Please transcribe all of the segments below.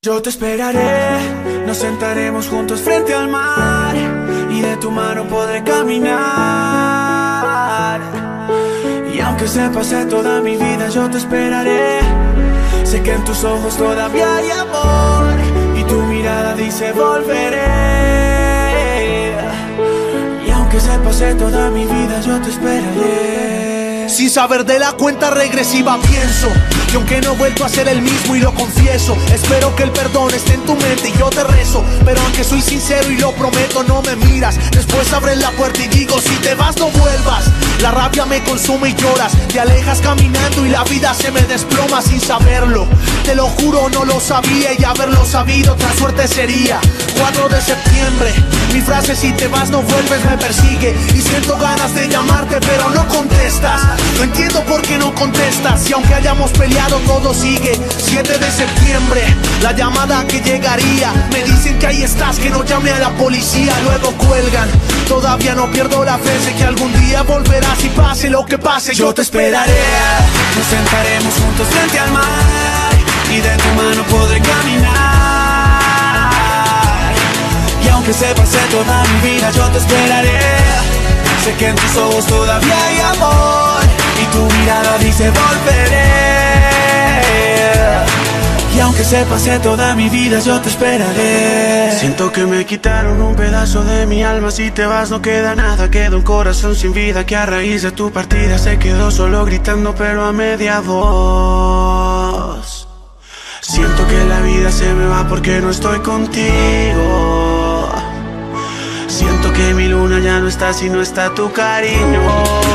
Yo te esperaré, nos sentaremos juntos frente al mar y de tu mano podré caminar. Y aunque se pase toda mi vida, yo te esperaré. Sé que en tus ojos todavía hay amor y tu mirada dice volveré. Y aunque se pase toda mi vida, yo te esperaré. Sin saber de la cuenta regresiva pienso que aunque no he vuelto a ser el mismo y lo confieso, espero que el perdón esté en tu mente y yo te rezo. Pero aunque soy sincero y lo prometo, no me miras. Después abres la puerta y digo, si te vas no vuelvas. La rabia me consume y lloras, te alejas caminando y la vida se me desploma sin saberlo. Te lo juro, no lo sabía y haberlo sabido otra suerte sería. 4 de septiembre, mi frase si te vas no vuelves me persigue. Y siento ganas de llamarte pero no contestas. No entiendo por qué no contestas. Y aunque hayamos peleado todo sigue. 7 de septiembre, la llamada que llegaría. Me dicen que ahí estás, que no llame a la policía. Luego cuelgan, todavía no pierdo la fe. Sé que algún día volverás y pase lo que pase yo te esperaré. Nos sentaremos juntos frente al mar y de tu mano podré caminar. Y aunque se pase toda mi vida, yo te esperaré. Sé que en tus ojos todavía hay amor y tu mirada dice volveré. Y aunque se pase toda mi vida, yo te esperaré. Siento que me quitaron un pedazo de mi alma. Si te vas no queda nada, queda un corazón sin vida que a raíz de tu partida se quedó solo gritando pero a media voz. Siento que la vida se me va porque no estoy contigo. Siento que mi luna ya no está si no está tu cariño.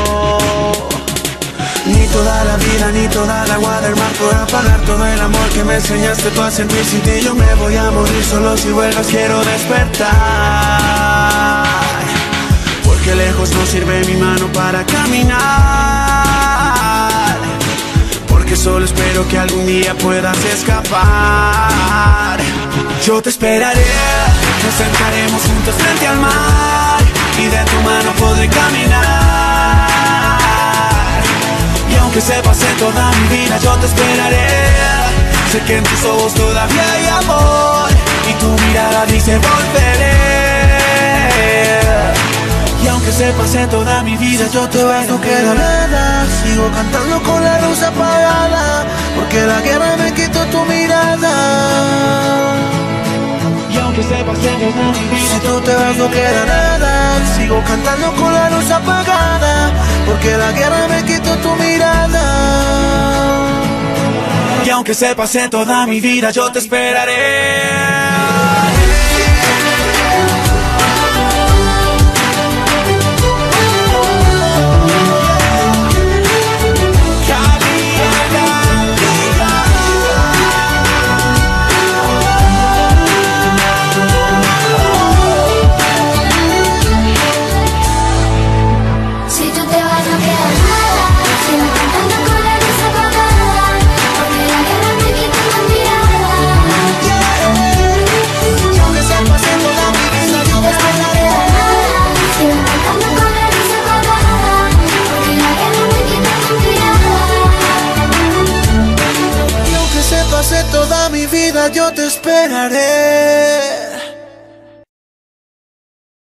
Ni toda la vida, ni toda el agua del mar podrá pagar todo el amor que me enseñaste tú a sentir. Sin ti yo me voy a morir, solo si vuelvas quiero despertar. Porque lejos no sirve mi mano para caminar. Porque solo espero que algún día puedas escapar. Yo te esperaré, nos sentaremos juntos frente al mar y de tu mano podré caminar. Y aunque se pase toda mi vida, yo te esperaré. Sé que en tus ojos todavía hay amor y tu mirada dice volveré. Y aunque se pase toda mi vida, yo te voy. No queda nada, sigo cantando con la luz apagada, porque la guerra me quitó tu mirada. Y aunque se pase toda mi vida, si tú te vas no queda nada, sigo cantando con la luz apagada, porque la guerra me quitó tu mirada. Y aunque se pase toda mi vida, yo te esperaré. Toda mi vida yo te esperaré.